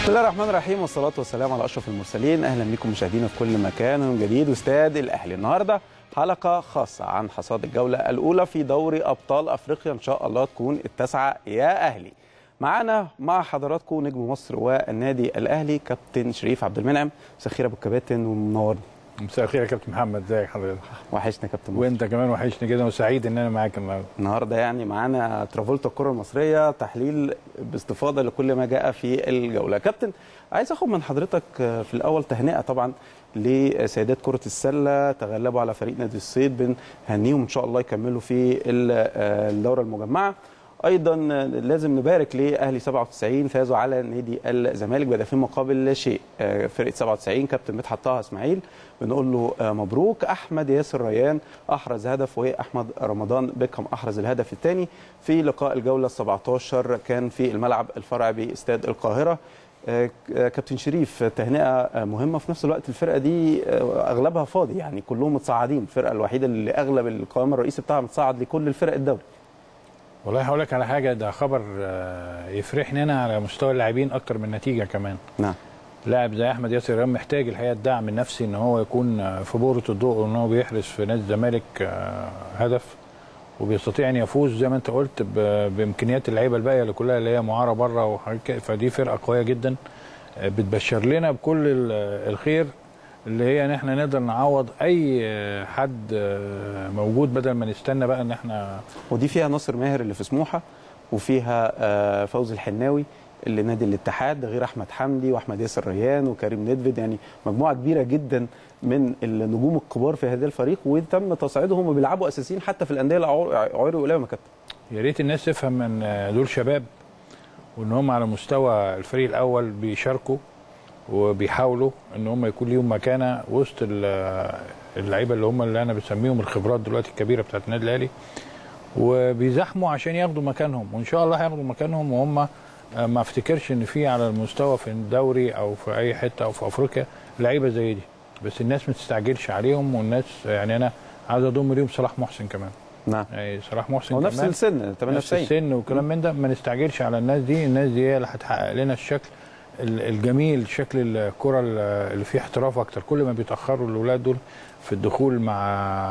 بسم الله الرحمن الرحيم والصلاة والسلام على أشرف المرسلين. أهلا بكم مشاهدينا في كل مكان من جديد واستاد الأهلي. النهارده حلقة خاصة عن حصاد الجولة الأولى في دوري أبطال أفريقيا، إن شاء الله تكون التاسعة يا أهلي. معانا مع حضراتكم نجم مصر والنادي الأهلي كابتن شريف عبد المنعم. مساء الخير يا أبو الكباتن ومنورنا. مساء الخير يا كابتن محمد، ازيك حضرتك؟ وحشنا يا كابتن مصر. وانت كمان وحشني جدا وسعيد ان انا معاك النهارده يعني معانا ترافولتا الكره المصريه، تحليل باستفاضه لكل ما جاء في الجوله. كابتن عايز اخد من حضرتك في الاول تهنئه طبعا لسيدات كره السله، تغلبوا على فريق نادي الصيد، بنهنيهم ان شاء الله يكملوا في الدوره المجمعه. ايضا لازم نبارك لاهلي 97 فازوا على نادي الزمالك بهدفين مقابل لا شيء. فرقه 97 كابتن مدحت طه اسماعيل بنقول له مبروك. احمد ياسر ريان احرز هدف واحمد رمضان بيكهام احرز الهدف الثاني في لقاء الجوله 17 كان في الملعب الفرعي باستاد القاهره. كابتن شريف تهنئه مهمه في نفس الوقت. الفرقه دي اغلبها فاضي، يعني كلهم متصاعدين، الفرقه الوحيده اللي اغلب القائمه الرئيسي بتاعها متصاعد لكل الفرق الدوري. والله هقول لك على حاجه، ده خبر يفرحني انا على مستوى اللاعبين اكتر من النتيجه كمان. نعم. لاعب زي احمد ياسر ريان محتاج الحقيقه الدعم النفسي، ان هو يكون في بوره الضوء، وان هو بيحرز في نادي الزمالك هدف وبيستطيع ان يفوز زي ما انت قلت بامكانيات اللعيبه الباقيه اللي كلها اللي هي معاره بره وحاجات كده. فدي فرقه قويه جدا بتبشر لنا بكل الخير، اللي هي ان احنا نقدر نعوض اي حد موجود بدل ما نستنى بقى ان احنا. ودي فيها ناصر ماهر اللي في سموحه، وفيها فوزي الحناوي اللي نادي الاتحاد، غير احمد حمدي واحمد ياسر ريان وكريم نيدفيد، يعني مجموعه كبيره جدا من النجوم الكبار في هذا الفريق، وتم تصعيدهم وبيلعبوا اساسيين حتى في الانديه العيار قليله. كابتن يا ريت الناس تفهم ان دول شباب، وان هم على مستوى الفريق الاول بيشاركوا وبيحاولوا ان هم يكون ليهم مكانه وسط اللعيبه اللي انا بسميهم الخبرات دلوقتي الكبيره بتاعت النادي الاهلي، وبيزاحموا عشان ياخدوا مكانهم، وان شاء الله هياخدوا مكانهم. وهم ما افتكرش ان في على المستوى في الدوري او في اي حته او في افريقيا لعيبه زي دي، بس الناس ما تستعجلش عليهم. والناس يعني انا عايز اضم ليهم صلاح محسن كمان. نعم. يعني صلاح محسن هو نفس السن 98، نفس السن وكلام من ده. ما نستعجلش على الناس دي، الناس دي هي اللي هتحقق لنا الشكل الجميل، شكل الكره اللي فيه احتراف اكتر. كل ما بيتاخروا الاولاد دول في الدخول مع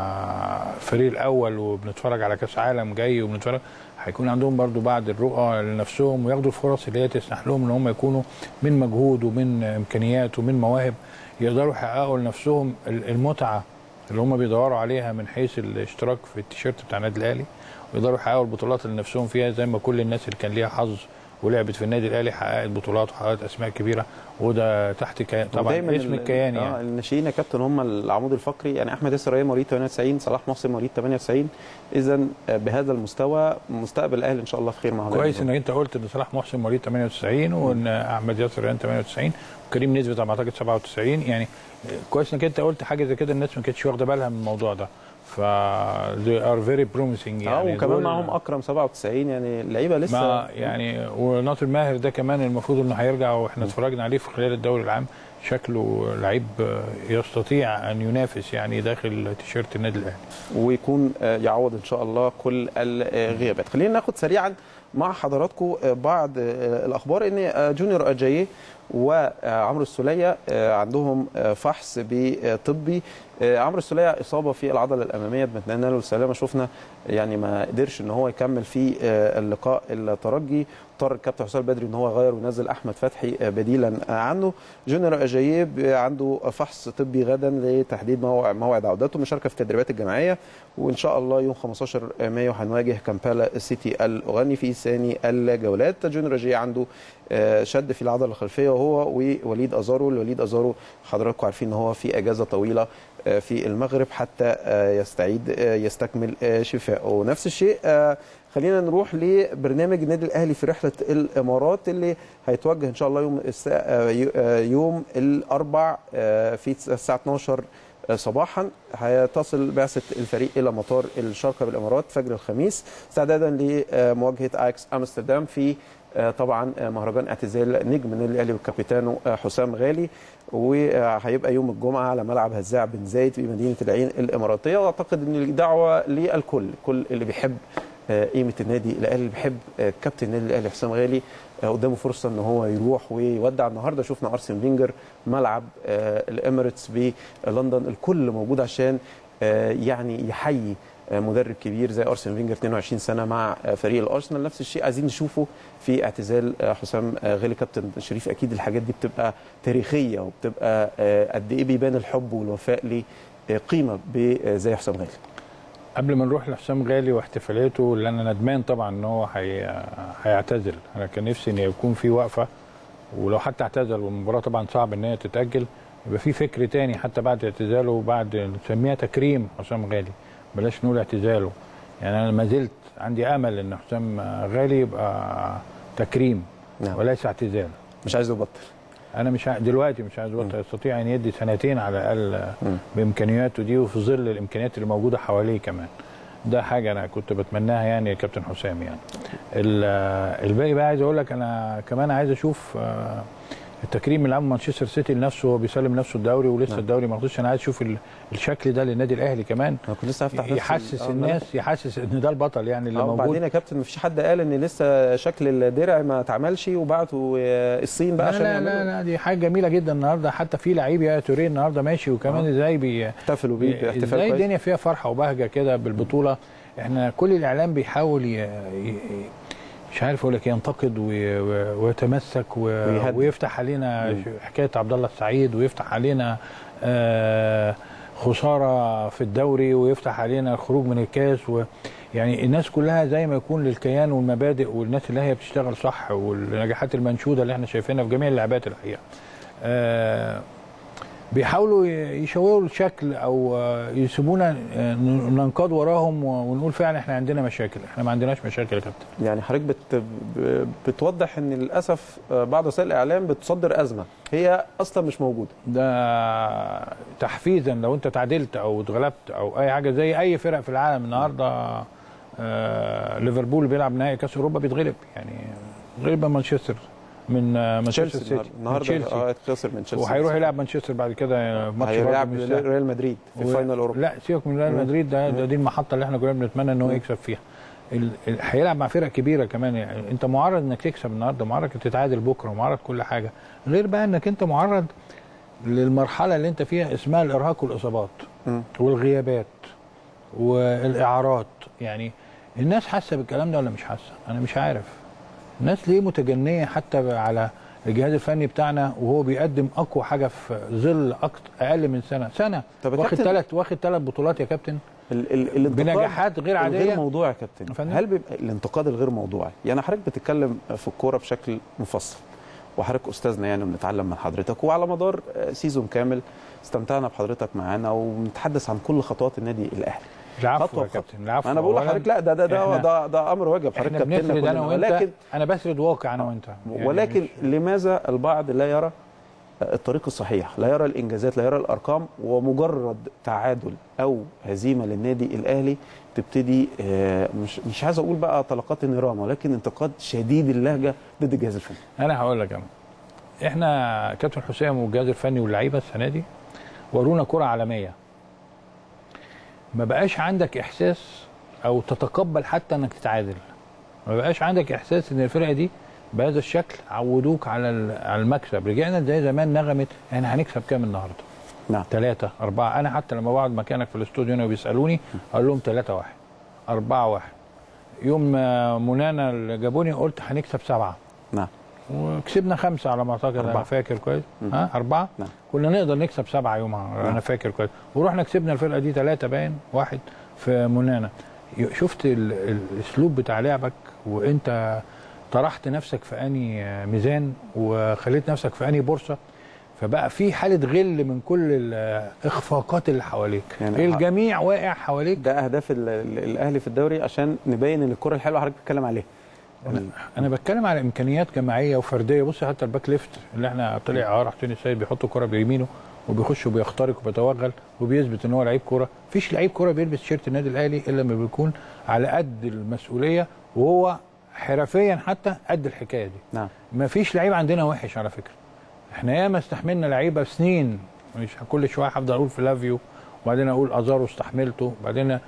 الفريق الاول وبنتفرج على كاس عالم جاي وبنتفرج، هيكون عندهم برضو بعض الرؤى لنفسهم وياخدوا الفرص اللي هي تسمح لهم ان هم يكونوا من مجهود ومن امكانيات ومن مواهب يقدروا يحققوا لنفسهم المتعه اللي هم بيدوروا عليها من حيث الاشتراك في التيشيرت بتاع النادي الاهلي، ويقدروا يحققوا البطولات اللي نفسهم فيها زي ما كل الناس اللي كان ليها حظ ولعبت في النادي الاهلي حققت بطولات وحققت اسماء كبيره، وده تحت طبعا اسم الكيان. يعني الناشئين يا كابتن هم العمود الفقري، يعني احمد ياسر ريان مواليد 98، صلاح محسن مواليد 98. اذا بهذا المستوى مستقبل الاهلي ان شاء الله في خير مع هؤلاء. كويس انك انت قلت ان صلاح محسن مواليد 98 وان احمد ياسر ريان 98 وكريم نيدفيد على ما اعتقد 97. يعني كويس انك انت قلت حاجه زي كده، الناس ما كانتش واخده بالها من الموضوع ده. ف they are very promising. يعني وكمان معاهم اكرم 97، يعني اللعيبه لسه يعني وناصر ماهر ده كمان المفروض انه هيرجع، واحنا اتفرجنا عليه في خلال الدوري العام، شكله لعيب يستطيع ان ينافس يعني داخل تيشيرت النادي الاهلي ويكون يعوض ان شاء الله كل الغيابات. خلينا ناخد سريعا مع حضراتكم بعض الاخبار ان جونيور اجاييه وعمرو السوليه عندهم فحص طبي. عمرو السوليه اصابه في العضله الاماميه، بنتمنى له السلامه. شفنا يعني ما قدرش ان هو يكمل في اللقاء الترجي، اضطر الكابتن حسام البدري ان هو يغير ونزل احمد فتحي بديلا عنه. جونيور اجاييه عنده فحص طبي غدا لتحديد موعد عودته، مشاركه في التدريبات الجماعيه، وان شاء الله يوم 15 مايو هنواجه كامبالا سيتي الاوغاني في ثاني الجولات. جونيور اجاييه عنده شد في العضله الخلفيه، وهو ووليد ازارو حضراتكم عارفين ان هو في اجازه طويله في المغرب حتى يستكمل شفائه. نفس الشيء خلينا نروح لبرنامج النادي الاهلي في رحله الامارات اللي هيتوجه ان شاء الله يوم الاربع في الساعه 12 صباحا. هيتصل بعثه الفريق الى مطار الشارقه بالامارات فجر الخميس استعدادا لمواجهه اياكس امستردام في طبعا مهرجان اعتزال نجم النادي الاهلي والكابيتانو حسام غالي، وهيبقى يوم الجمعه على ملعب هزاع بن زايد في مدينه العين الاماراتيه. واعتقد ان الدعوه للكل، كل اللي بيحب قيمه النادي الاهلي، بيحب كابتن النادي الاهلي حسام غالي. قدامه فرصه ان هو يروح ويودع. النهارده شفنا ارسن فينجر ملعب الاميريتس بلندن، الكل موجود عشان يعني يحيي مدرب كبير زي ارسن فينجر 22 سنه مع فريق الارسنال. نفس الشيء عايزين نشوفه في اعتزال حسام غالي. كابتن شريف، اكيد الحاجات دي بتبقى تاريخيه وبتبقى قد ايه بيبان الحب والوفاء لقيمه زي حسام غالي. قبل ما نروح لحسام غالي واحتفاليته، اللي انا ندمان طبعا ان هو هيعتزل، انا كان نفسي ان يكون في وقفه، ولو حتى اعتزل والمباراه طبعا صعب ان هي تتاجل، يبقى في فكر تاني حتى بعد اعتزاله، وبعد نسميها تكريم حسام غالي، بلاش نقول اعتزاله. يعني انا ما زلت عندي امل ان حسام غالي يبقى تكريم وليس اعتزال. مش عايز يبطل. انا دلوقتي مش عايز يبطل، يستطيع ان يدي سنتين على الاقل بامكانياته دي، وفي ظل الامكانيات اللي موجوده حواليه كمان. ده حاجه انا كنت بتمناها يعني يا كابتن حسام. يعني الباقي بقى عايز اقول لك، انا كمان عايز اشوف التكريم اللي عمل مانشستر سيتي لنفسه، هو بيسلم نفسه الدوري ولسه الدوري ما خدش. انا عايز اشوف الشكل ده للنادي الاهلي كمان. انا كنت لسه هفتح يحسس الناس، يحسس ان ده البطل يعني اللي موجود. وبعدين يا كابتن مفيش حد قال ان لسه شكل الدرع ما اتعملش وبعتوا الصين بقى عشان يعملوا. لا دي حاجه جميله جدا النهارده، حتى في لعيب يا توريه النهارده ماشي، وكمان ازاي بيحتفلوا بيه باحتفال كويس. ازاي الدنيا فيها فرحه وبهجه كده بالبطوله. احنا كل الاعلام بيحاول مش عارف اقول لك ينتقد ويتمسك ويفتح علينا حكايه عبد الله السعيد، ويفتح علينا خساره في الدوري، ويفتح علينا الخروج من الكاس، يعني الناس كلها زي ما يكون للكيان والمبادئ والناس اللي هي بتشتغل صح، والنجاحات المنشوده اللي احنا شايفينها في جميع اللعبات الحقيقه. بيحاولوا يشوهوا الشكل او يسيبونا ننقاد وراهم ونقول فعلا احنا عندنا مشاكل. احنا ما عندناش مشاكل يا كابتن. يعني حضرتك بتوضح ان للاسف بعض وسائل الاعلام بتصدر ازمه هي اصلا مش موجوده. ده تحفيزا لو انت تعادلت او اتغلبت او اي حاجه، زي اي فرق في العالم النهارده. ليفربول بيلعب نهائي كاس اوروبا بيتغلب، يعني غلب مانشستر من مانشستر سيتي النهارده خسر من تشيلسي، وهيروح يلعب مانشستر بعد كده ماتش هيلعب ريال مدريد في فاينل اوروبا. لا سيبك من ريال مدريد، دي المحطه اللي احنا كنا بنتمنى ان هو يكسب فيها. هيلعب مع فرق كبيره كمان، يعني انت معرض انك تكسب النهارده، معرض تتعادل بكره، ومعرض كل حاجه، غير بقى انك انت معرض للمرحله اللي انت فيها اسمها الارهاق والاصابات والغيابات والاعارات. يعني الناس حاسه بالكلام ده ولا مش حاسه؟ انا مش عارف. الناس ليه متجنيه حتى على الجهاز الفني بتاعنا وهو بيقدم اقوى حاجه في ظل اقل من سنه واخد ثلاث بطولات يا كابتن بنجاحات غير عاديه. غير موضوعي يا كابتن، هل بيبقى الانتقاد الغير موضوعي؟ يعني حضرتك بتتكلم في الكوره بشكل مفصل، وحضرتك استاذنا يعني وبنتعلم من حضرتك، وعلى مدار سيزون كامل استمتعنا بحضرتك معانا وبنتحدث عن كل خطوات النادي الاهلي. العفو يا كابتن، العفو. انا بقول لحضرتك لا ده امر واجب. حضرتك كابتننا كلنا، ولكن انا بسرد واقع انا وانت يعني، ولكن لماذا البعض لا يرى الطريق الصحيح، لا يرى الانجازات، لا يرى الارقام، ومجرد تعادل او هزيمه للنادي الاهلي تبتدي مش عايز اقول بقى طلقات النيران، ولكن انتقاد شديد اللهجه ضد الجهاز الفني. انا هقول لك احنا كابتن حسام والجهاز الفني واللعيبه السنه دي ورونا كره عالميه. ما بقاش عندك احساس او تتقبل حتى انك تتعادل. ما بقاش عندك احساس ان الفرقه دي بهذا الشكل عودوك على المكسب. رجعنا زي زمان نغمه احنا هنكسب كام النهارده؟ نعم 3 4. انا حتى لما بقعد مكانك في الاستوديو هنا وبيسالوني اقول لهم 3-1 4-1. يوم منانا اللي جابوني قلت هنكسب 7. نعم. وكسبنا 5 على ما اعتقد. انا فاكر كويس. 4. نعم. كنا نقدر نكسب 7 يومها. نعم. انا فاكر كويس. ورحنا كسبنا الفرقه دي 3-1 في منانا. شفت الاسلوب بتاع لعبك، وانت طرحت نفسك في اني ميزان وخليت نفسك في اني بورصه، فبقى في حاله غل من كل الاخفاقات اللي حواليك. يعني الجميع واقع حواليك. ده اهداف الاهلي في الدوري عشان نبين ان الكره الحلوه حضرتك بتتكلم عليها. انا بتكلم على امكانيات جماعيه وفرديه. بص حتى الباك ليفت اللي احنا طلع عار حسين السيد بيحط كره بيمينه وبيخش وبيخترق وبيتوغل وبيثبت ان هو لعيب كوره. مفيش لعيب كوره بيلبس تيشيرت النادي الاهلي الا لما بيكون على قد المسؤوليه، وهو حرفيا حتى قد الحكايه دي. نعم. مفيش لعيب عندنا وحش على فكره. احنا ياما استحملنا لعيبه سنين، مش كل شويه هفضل اقول فلافيو وبعدين اقول ازارو استحملته، وبعدين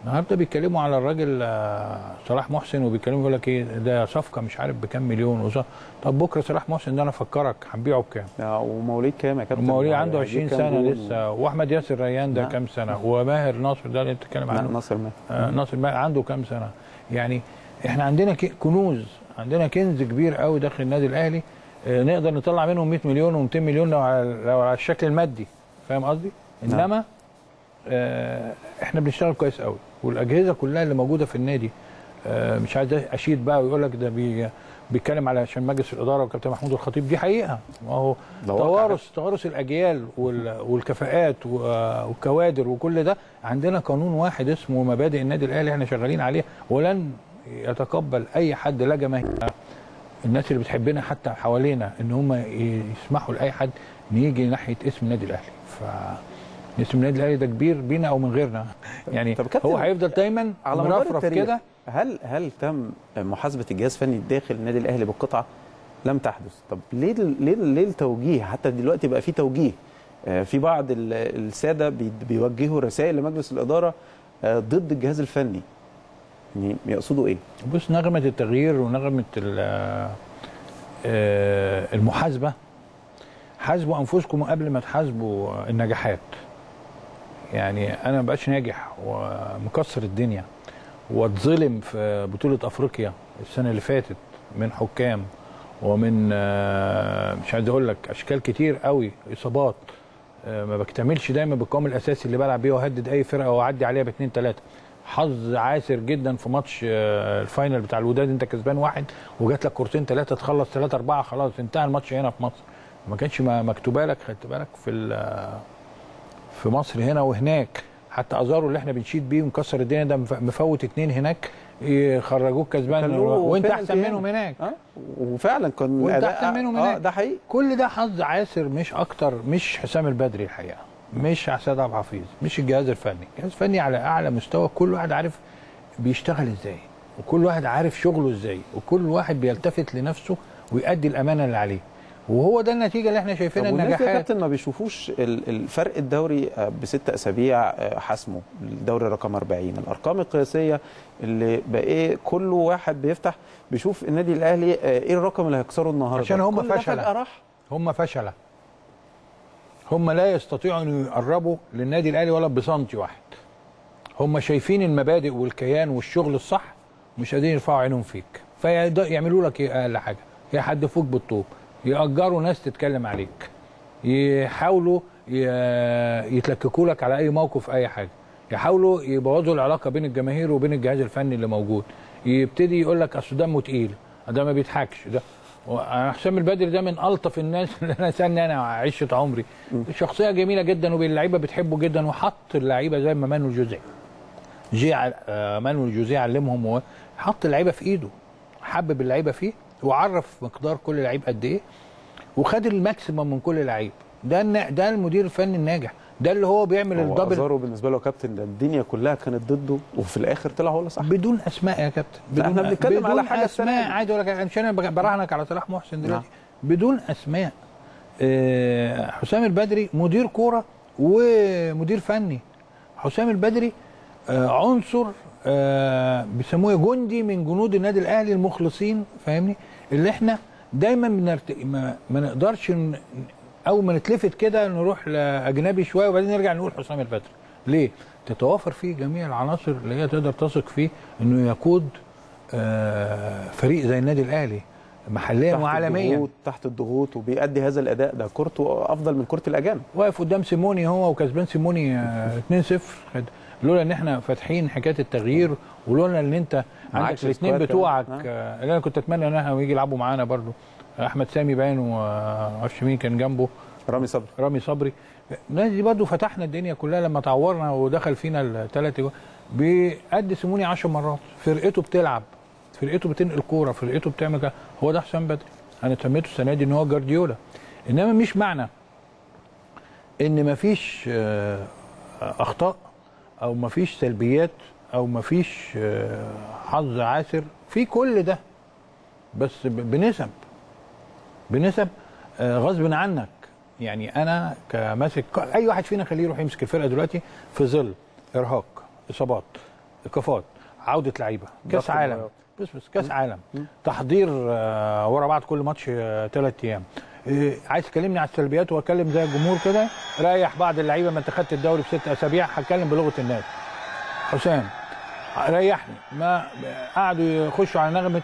النهارده بيتكلموا على الراجل صلاح محسن، وبيتكلموا يقول لك ايه ده صفقه مش عارف بكام مليون طب بكره صلاح محسن ده انا افكرك هنبيعه بكام؟ ومواليد كام يا كابتن؟ مواليد عنده 20 سنه لسه. واحمد ياسر ريان ده كام سنه؟ وماهر ناصر ده اللي انت بتتكلم عنه. ناصر ماهر. ناصر ماهر عنده كام سنه؟ يعني احنا عندنا كنوز، عندنا كنز كبير قوي داخل النادي الاهلي، نقدر نطلع منهم 100 مليون و200 مليون لو على الشكل المادي، فاهم قصدي؟ انما احنا بنشتغل كويس قوي، والاجهزه كلها اللي موجوده في النادي مش عايز اشيد بقى ويقول لك ده بيتكلم على عشان مجلس الاداره وكابتن محمود الخطيب، دي حقيقه. ما هو توارث الاجيال والكفاءات والكوادر وكل ده. عندنا قانون واحد اسمه مبادئ النادي الاهلي احنا شغالين عليه، ولن يتقبل اي حد لا جماهير الناس اللي بتحبنا حتى حوالينا ان هم يسمحوا لاي حد ان يجي ناحيه اسم النادي الاهلي. اسم النادي الاهلي ده كبير بينا او من غيرنا، يعني هو هيفضل دايما على مرفرف كده. هل تم محاسبه الجهاز الفني داخل النادي الاهلي بالقطعه؟ لم تحدث. طب ليه التوجيه؟ حتى دلوقتي بقى في توجيه، في بعض الساده بيوجهوا رسائل لمجلس الاداره ضد الجهاز الفني، يعني يقصدوا ايه؟ بص، نغمه التغيير ونغمه المحاسبه، حاسبوا انفسكم قبل ما تحاسبوا النجاحات. يعني انا ما بقاش ناجح ومكسر الدنيا واتظلم في بطوله افريقيا السنه اللي فاتت من حكام ومن مش عايز اقول لك اشكال كتير قوي، اصابات، ما بكتملش دايما بالقوام الاساسي اللي بلعب بيه واهدد اي فرقه واعدي عليها باثنين ثلاثه. حظ عاسر جدا في ماتش الفاينل بتاع الوداد، انت كسبان 1 وجات لك كورتين 3 تخلص 3-4 خلاص انتهى الماتش هنا في مصر. ما كانش مكتوبه لك، خدت بالك في مصر هنا وهناك. حتى ازارو اللي احنا بنشيد بيه ومكسر الدنيا ده مفوت 2 هناك يخرجوك كسبان وانت احسن منهم هناك. وفعلا كان وانت احسن منهم هناك. ده حقيقي. كل ده حظ عاسر مش اكتر. مش حسام البدري الحقيقه، مش سيد عبد الحفيظ، مش الجهاز الفني. الجهاز الفني على اعلى مستوى، كل واحد عارف بيشتغل ازاي، وكل واحد عارف شغله ازاي، وكل واحد بيلتفت لنفسه ويؤدي الامانه اللي عليه، وهو ده النتيجه اللي احنا شايفينها. النجاحات يا كابتن ما بيشوفوش الفرق الدوري ب6 اسابيع حسمه الدوري رقم 40، الارقام القياسيه اللي بقى ايه كل واحد بيفتح بيشوف النادي الاهلي ايه الرقم اللي هيكسره النهارده، عشان هم فشله. هم لا يستطيعوا ان يقربوا للنادي الاهلي ولا بسنتي واحد. هم شايفين المبادئ والكيان والشغل الصح، مش قادرين يرفعوا عينهم فيك، فيعملوا لك ايه؟ اقل حاجه يحدفوك بالطوب، يأجروا ناس تتكلم عليك، يحاولوا يتلككوا لك على اي موقف اي حاجه، يحاولوا يبوظوا العلاقه بين الجماهير وبين الجهاز الفني اللي موجود، يبتدي يقول لك اصل دمه تقيل، ده ما بيضحكش، ده حسام البدري ده من الطف الناس اللي انا سالني انا عشت عمري. شخصيه جميله جدا واللعيبه بتحبه جدا، وحط اللعيبه زي ما مانويل جوزيه علمهم، حط اللعيبه في ايده، حبب اللعيبه فيه وعرف مقدار كل لعيب قد ايه، وخد الماكسيمم من كل لعيب. ده المدير الفني الناجح، ده اللي هو بيعمل الدبل. ازارو بالنسبه له كابتن الدنيا كلها كانت ضده، وفي الاخر طلع هو اللي صح بدون اسماء يا كابتن. احنا بنتكلم على حاجه اسماء. عايز اقول لك مش انا براهنك على صلاح محسن دلوقتي بدون اسماء. حسام البدري مدير كوره ومدير فني. حسام البدري عنصر بيسموه جندي من جنود النادي الاهلي المخلصين، فاهمني؟ اللي احنا دايما ما نقدرش اول ما نتلفت كده نروح لاجنبي شويه وبعدين نرجع نقول حسام البدري. ليه؟ تتوافر فيه جميع العناصر اللي هي تقدر تثق فيه انه يقود فريق زي النادي الاهلي محليا وعالميا تحت الضغوط، وبيأدي هذا الاداء. ده كورته افضل من كره الاجانب. واقف قدام سيموني هو وكسبان سيموني 2-0. لولا ان احنا فاتحين حكايه التغيير، ولولا ان انت عندك الاثنين بتوعك اللي انا كنت اتمنى ان احنا يجي يلعبوا معانا برضو، احمد سامي باين ومعرفش مين كان جنبه، رامي صبري. الناس دي برضو فتحنا الدنيا كلها لما تعورنا ودخل فينا ال3 جوال. بيأدي سيموني 10 مرات، فرقته بتلعب، فرقته بتنقل كوره، فرقته بتعمل كده. هو ده حسام بدري. انا سميته السنه دي ان هو جارديولا. انما مش معنى ان مفيش اخطاء او مفيش سلبيات او مفيش حظ عاسر في كل ده، بس بنسب غصب عنك. يعني انا كماسك اي واحد فينا خليه يروح يمسك الفرقه دلوقتي في ظل ارهاق، اصابات، ايقافات، عوده لعيبه، كاس ضغط عالم، مباريات. بس كاس عالم، تحضير ورا بعض كل ماتش 3 ايام. عايز تكلمني على السلبيات واتكلم زي الجمهور كده؟ ريح بعض اللعيبه، ما انت خدت الدوري في 6 اسابيع. هتكلم بلغه الناس. حسام ريحني، ما قعدوا يخشوا على نغمه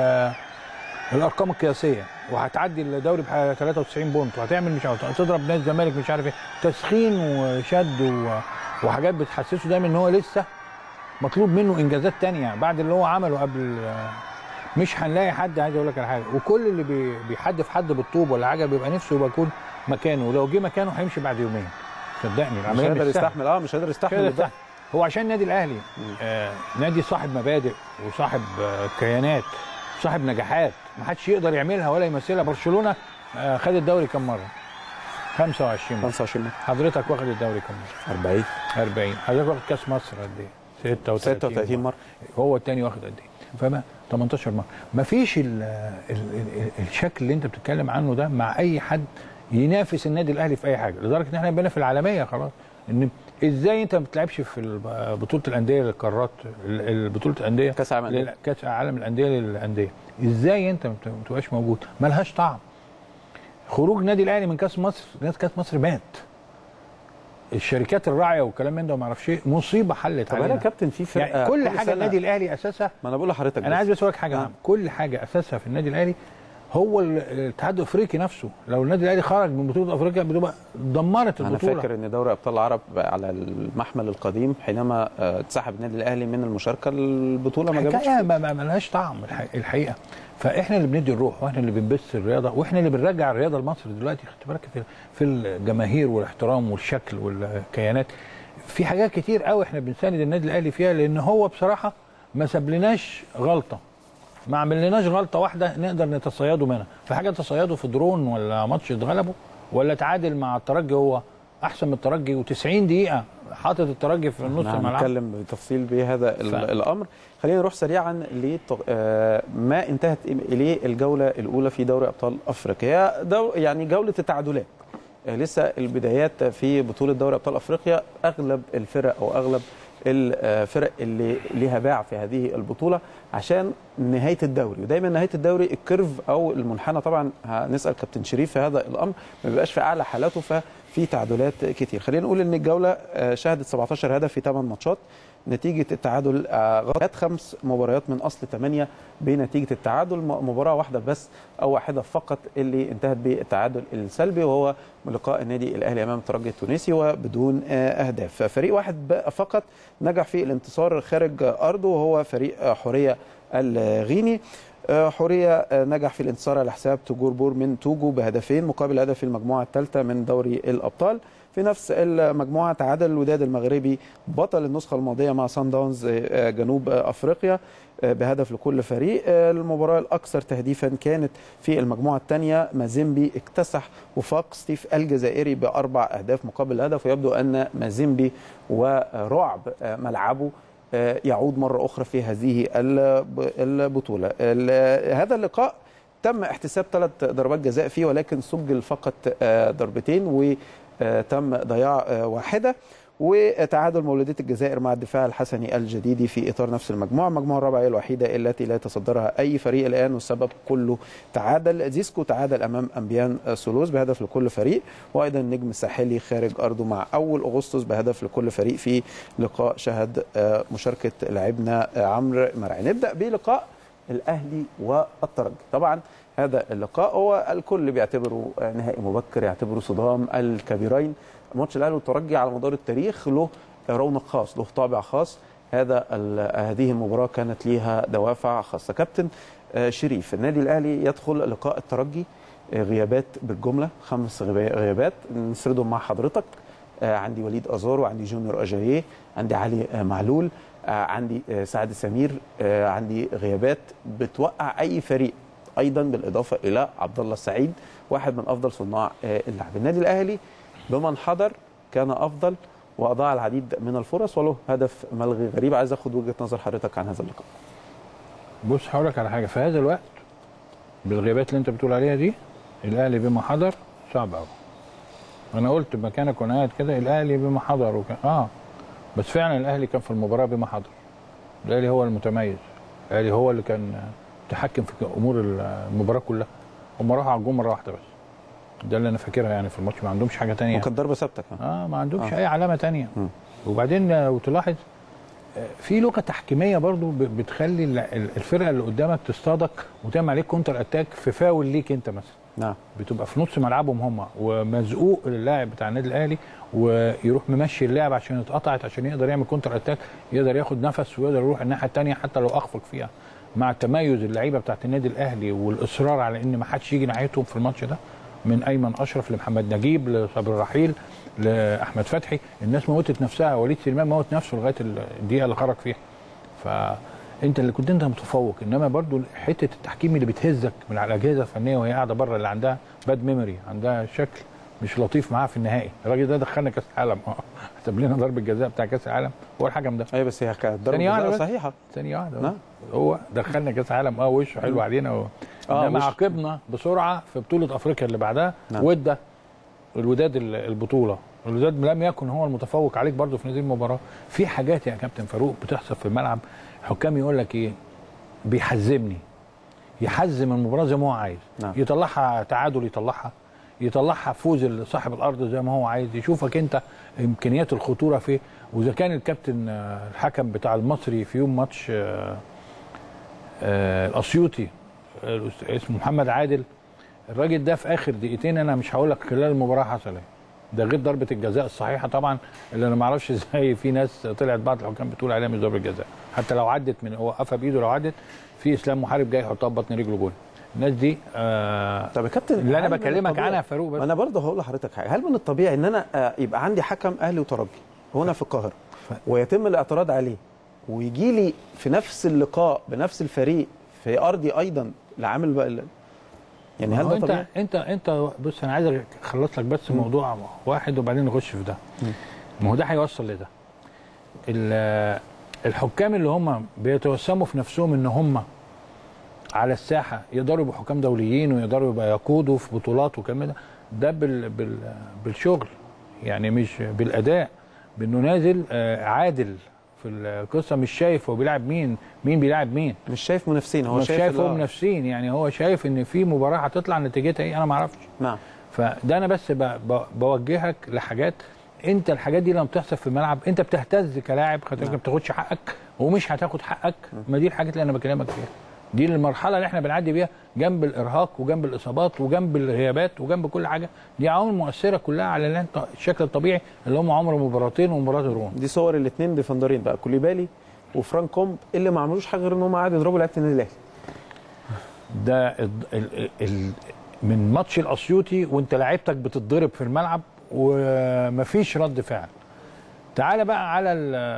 الارقام القياسيه، وهتعدي الدوري ب 93 بونت، وهتعمل مش عارف تضرب نادي الزمالك مش عارف ايه، تسخين وشد وحاجات بتحسسه دايما ان هو لسه مطلوب منه انجازات تانية بعد اللي هو عمله قبل. مش هنلاقي حد، عايز اقول لك على حاجه، وكل اللي بيحدف حد بالطوب ولا حاجه بيبقى نفسه يبقى يكون مكانه، ولو جه مكانه هيمشي بعد يومين. صدقني مش قادر يستحمل. مش قادر يستحمل. هو عشان النادي الاهلي نادي صاحب مبادئ وصاحب كيانات، صاحب نجاحات ما حدش يقدر يعملها ولا يمثلها. برشلونه خد الدوري كم مره؟ 25 مره. 25 مره. حضرتك واخد الدوري كم مره؟ 40. حضرتك واخد كاس مصر قد ايه؟ 36 مره. هو الثاني واخد قد ايه؟ فما 18 مره. ما فيش الشكل اللي انت بتتكلم عنه ده مع اي حد ينافس النادي الاهلي في اي حاجه، لدرجه ان احنا بقينا في العالميه خلاص. ان ازاي انت ما بتلعبش في بطوله الانديه للقارات، بطوله الانديه كاس عالم الانديه للانديه، ازاي انت ما بتبقاش موجود؟ ملهاش طعم. خروج نادي الاهلي من كاس مصر، كاس مصر مات. الشركات الراعيه والكلام من ده وما اعرفش ايه، مصيبه حلت علينا. طب انا كابتن في فرقه يعني كل حاجه النادي الاهلي اساسها، ما انا بقول لحضرتك انا عايز بس اقول لك حاجه كل حاجه اساسها في النادي الاهلي هو الاتحاد الافريقي نفسه. لو النادي الاهلي خرج من بطوله افريقيا بتبقى دمرت البطوله. انا فاكر ان دوري ابطال العرب على المحمل القديم حينما اتسحب النادي الاهلي من المشاركه، البطوله ما جابتش. ما لهاش طعم الحقيقه. فاحنا اللي بندي الروح، واحنا اللي بنبث الرياضه، واحنا اللي بنرجع الرياضه لمصر دلوقتي. خدت بالك في الجماهير والاحترام والشكل والكيانات، في حاجات كتير قوي احنا بنساند النادي الاهلي فيها، لان هو بصراحه ما سابلناش غلطه، ما عملناش غلطه واحده نقدر نتصيده منها. في حاجه تصيده في درون ولا ماتش اتغلبوا ولا تعادل مع الترجي، هو احسن من الترجي و90 دقيقه حاطط الترجي في نص الملعب. هنتكلم بتفصيل بهذا الامر. خلينا نروح سريعا ما انتهت اليه الجوله الاولى في دوري ابطال افريقيا. يعني جوله التعادلات، لسه البدايات في بطوله دوري ابطال افريقيا. اغلب الفرق او اغلب الفرق اللي ليها باع في هذه البطوله عشان نهايه الدوري، ودايما نهايه الدوري الكيرف او المنحنى، طبعا هنسال كابتن شريف في هذا الامر، ما بيبقاش في اعلى حالاته، ففي تعادلات كتير. خلينا نقول ان الجوله شهدت 17 هدف في 8 ماتشات. نتيجه التعادل غلبت 5 مباريات من اصل 8 بنتيجه التعادل. مباراه واحده بس او واحده فقط اللي انتهت بالتعادل السلبي، وهو لقاء النادي الاهلي امام الترجي التونسي وبدون اهداف. فريق واحد فقط نجح في الانتصار خارج ارضه، وهو فريق حوريه الغيني. حوريه نجح في الانتصار على حساب توجور من توجو بهدفين مقابل هدف المجموعه الثالثه من دوري الابطال. في نفس المجموعه تعادل الوداد المغربي بطل النسخه الماضيه مع سان داونز جنوب افريقيا بهدف لكل فريق. المباراه الاكثر تهديفا كانت في المجموعه الثانيه، مازيمبي اكتسح وفاق ستيف الجزائري ب4 أهداف مقابل هدف، ويبدو ان مازيمبي ورعب ملعبه يعود مرة أخرى في هذه البطولة. هذا اللقاء تم احتساب 3 ضربات جزاء فيه، ولكن سجل فقط ضربتين وتم ضياع واحدة. وتعادل مولودية الجزائر مع الدفاع الحسني الجديدي في إطار نفس المجموعة. المجموعة الرابعة هي الوحيدة التي لا يتصدرها أي فريق الآن، والسبب كله تعادل. زيسكو تعادل أمام أمبيان سولوز بهدف لكل فريق، وأيضا النجم الساحلي خارج أرضه مع أول أغسطس بهدف لكل فريق في لقاء شهد مشاركة لاعبنا عمرو مرعي. نبدأ بلقاء الأهلي والترجي. طبعا هذا اللقاء هو الكل بيعتبره نهائي مبكر، يعتبره صدام الكبيرين. ماتش الاهلي والترجي على مدار التاريخ له رونق خاص، له طابع خاص. هذه المباراه كانت ليها دوافع خاصه. كابتن شريف، النادي الاهلي يدخل لقاء الترجي غيابات بالجمله، 5 غيابات نسردهم مع حضرتك. عندي وليد ازارو، عندي جونيور اجاييه، عندي علي معلول، عندي سعد سمير. عندي غيابات بتوقع اي فريق، ايضا بالاضافه الى عبد الله السعيد واحد من افضل صناع اللعب. النادي الاهلي بمن حضر كان افضل واضاع العديد من الفرص وله هدف ملغي غريب. عايز اخد وجهه نظر حضرتك عن هذا اللقاء. بص هقول لك على حاجه، في هذا الوقت بالغيابات اللي انت بتقول عليها دي الاهلي بما حضر صعب قوي. انا قلت مكانك وانا قاعد كده الاهلي بما حضر بس فعلا الاهلي كان في المباراه بما حضر. الاهلي هو المتميز، الاهلي هو اللي كان متحكم في امور المباراه كلها. هم راحوا على الجون مره واحده بس، ده اللي انا فاكرها يعني في الماتش، ما عندهمش حاجه ثانيه. وكانت ضربه ثابته ما عندهمش اي علامه ثانيه. وبعدين لو تلاحظ في لغه تحكيميه برضو بتخلي الفرقه اللي قدامك تصطادك وتعمل عليك كونتر اتاك في فاول ليك انت مثلا. نعم. بتبقى في نص ملعبهم هم ومزقوق اللاعب بتاع النادي الاهلي، ويروح ممشي اللاعب عشان اتقطعت عشان يقدر يعمل كونتر اتاك، يقدر ياخد نفس ويقدر يروح الناحيه الثانيه حتى لو اخفق فيها. مع تميز اللعيبه بتاعت النادي الاهلي والاصرار على ان ما حدش يجي ناحيتهم في الماتش ده، من ايمن اشرف لمحمد نجيب لصبري رحيل لاحمد فتحي، الناس موتت نفسها، وليد سليمان موت نفسه لغايه الدقيقه اللي خرج فيها. فانت اللي كنت انت متفوق، انما برضو حته التحكيم اللي بتهزك من على الاجهزه الفنيه وهي قاعده بره، اللي عندها باد ميموري، عندها شكل مش لطيف معاها في النهائي. الراجل ده دخلنا كاس العالم، حسب لنا ضربه جزاء بتاع كاس العالم، هو الحكم ده. ايوه بس هي كانت ضربه جزاء صحيحه. ثانيه واحده. نعم. هو دخلنا كاس العالم، وشه حلو علينا انما عاقبنا بسرعه في بطوله افريقيا اللي بعدها. نعم. وادى الوداد البطوله، الوداد لم يكن هو المتفوق عليك برضه في هذه المباراه. في حاجات يا كابتن فاروق بتحصل في الملعب، الحكام يقول لك ايه، بيحزمني، يحزم المباراه زي ما هو عايز. نعم. يطلعها تعادل، يطلعها فوز صاحب الارض زي ما هو عايز، يشوفك انت امكانيات الخطوره فيه. واذا كان الكابتن الحكم بتاع المصري في يوم ماتش الاسيوطي اسمه محمد عادل، الراجل ده في اخر دقيقتين، انا مش هقول لك خلال المباراه حصل ايه، ده غير ضربه الجزاء الصحيحه طبعا، اللي انا ما اعرفش ازاي في ناس طلعت بعض الحكام بتقول عليها مش ضربه جزاء، حتى لو عدت من هو وقفها بايده، لو عدت في اسلام محارب جاي يحطها ببطن رجله جول. الناس دي طب يا كابتن اللي انا بكلمك عنها يا فاروق، بس انا برضه هقول لحضرتك حاجه، هل من الطبيعي ان انا يبقى عندي حكم اهلي وترجي هنا في القاهره ويتم الاعتراض عليه ويجي لي في نفس اللقاء بنفس الفريق في ارضي ايضا لعامل بقى يعني هل ده طبيعي؟ انت بص، انا عايز اخلص لك بس موضوع واحد وبعدين نخش في ده. ما هو ده هيوصل لده. الحكام اللي هم بيتوسموا في نفسهم ان هم على الساحه يقدروا يبقوا حكام دوليين ويقدروا يبقى يقودوا في بطولات وكلام ده بالشغل، يعني مش بالاداء، بانه نازل عادل في القصه، مش شايف هو بيلاعب مين بيلاعب مين، مش شايف منافسين، هو مش شايف هم منافسين، يعني هو شايف ان في مباراه هتطلع نتيجتها ايه انا ما اعرفش. نعم. فده انا بس بوجهك لحاجات، انت الحاجات دي لما بتحصل في الملعب انت بتهتز كلاعب، خاطرك ما بتاخدش حقك ومش هتاخد حقك. ما دي الحاجات اللي انا بكلمك فيها، دي المرحله اللي احنا بنعدي بيها، جنب الارهاق وجنب الاصابات وجنب الغيابات وجنب كل حاجه، دي عوامل مؤثره كلها على الشكل الطبيعي اللي هم عمرهم مباراتين ومباراه الروم. دي صور الاثنين ديفندرين بقى، كوليبالي وفرانك كومب، اللي ما عملوش حاجه غير ان هم قعدوا يضربوا لعيبه النادي الاهلي. ده من ماتش الاسيوطي وانت لعيبتك بتتضرب في الملعب ومفيش رد فعل. تعال بقى على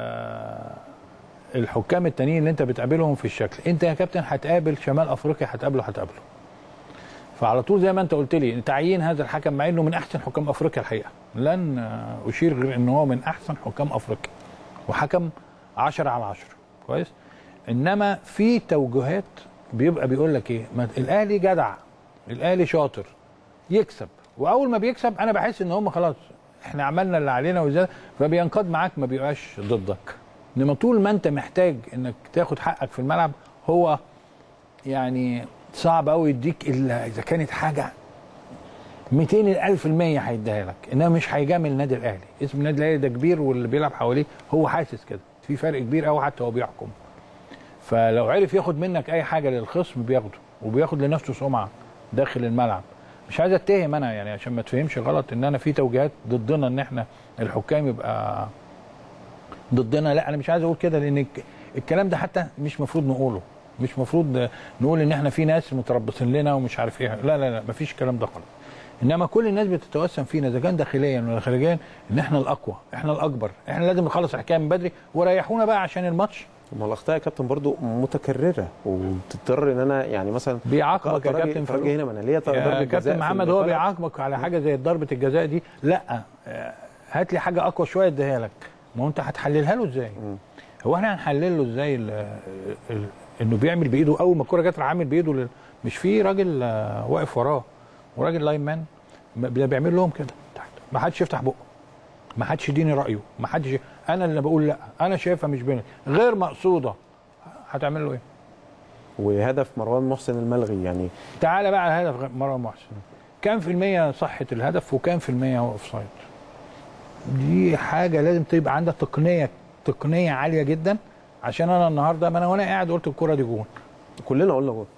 الحكام التانيين اللي انت بتقابلهم في الشكل، انت يا كابتن هتقابل شمال افريقيا، هتقابله فعلى طول زي ما انت قلت لي تعيين هذا الحكم، مع انه من احسن حكام افريقيا الحقيقه، لن اشير غير ان هو من احسن حكام افريقيا وحكم 10 على 10 كويس. انما في توجهات بيبقى بيقول لك ايه، الاهلي جدع، الاهلي شاطر يكسب، واول ما بيكسب انا بحس ان هم خلاص احنا عملنا اللي علينا وزياده، فبينقاد معاك، ما بيبقاش ضدك. انما طول ما انت محتاج انك تاخد حقك في الملعب، هو يعني صعب قوي يديك الا اذا كانت حاجه 200% هيديها لك، انما مش هيجامل النادي الاهلي. اسم النادي الاهلي ده كبير، واللي بيلعب حواليه هو حاسس كده في فرق كبير قوي حتى هو بيحكم. فلو عرف ياخد منك اي حاجه للخصم بياخده، وبياخد لنفسه سمعه داخل الملعب. مش عايز اتهم انا يعني عشان ما تفهمش غلط ان انا في توجيهات ضدنا ان احنا الحكام يبقى ضدنا، لا انا مش عايز اقول كده، لان الكلام ده حتى مش مفروض نقوله، مش مفروض نقول ان احنا في ناس متربصين لنا ومش عارف ايه، لا لا لا مفيش الكلام ده خالص. انما كل الناس بتتوسم فينا اذا كان داخليا ولا خارجيا ان احنا الاقوى، احنا الاكبر، احنا لازم نخلص الحكايه من بدري وريحونا بقى عشان الماتش. ما الاخطاء يا كابتن برضو متكرره، وبتضطر ان انا يعني مثلا بيعاقبك يا كابتن فاروق هنا، ما انا ليا ضربه كابتن محمد، هو بيعاقبك على حاجه زي ضربه الجزاء دي، لا هات لي حاجه اقوى شويه اديها لك. ما هو انت هتحللها له ازاي؟ هو احنا هنحلل له ازاي انه بيعمل بايده اول ما الكوره جت راح عامل بايده مش في راجل واقف وراه وراجل لاين مان بيعمل لهم كده تحت، ما حدش يفتح بقه، ما حدش يديني رايه، ما حدش، انا اللي بقول لا انا شايفها مش بيني غير مقصوده، هتعمل له ايه؟ وهدف مروان محسن الملغي يعني. تعالى بقى على هدف مروان محسن، كام في المية صحة الهدف وكام في المية هو اوفسايد؟ دي حاجة لازم تبقى عندك تقنية عالية جدا. عشان انا النهارده، ما انا وانا قاعد قلت الكرة دي جون، كلنا قلنا جون.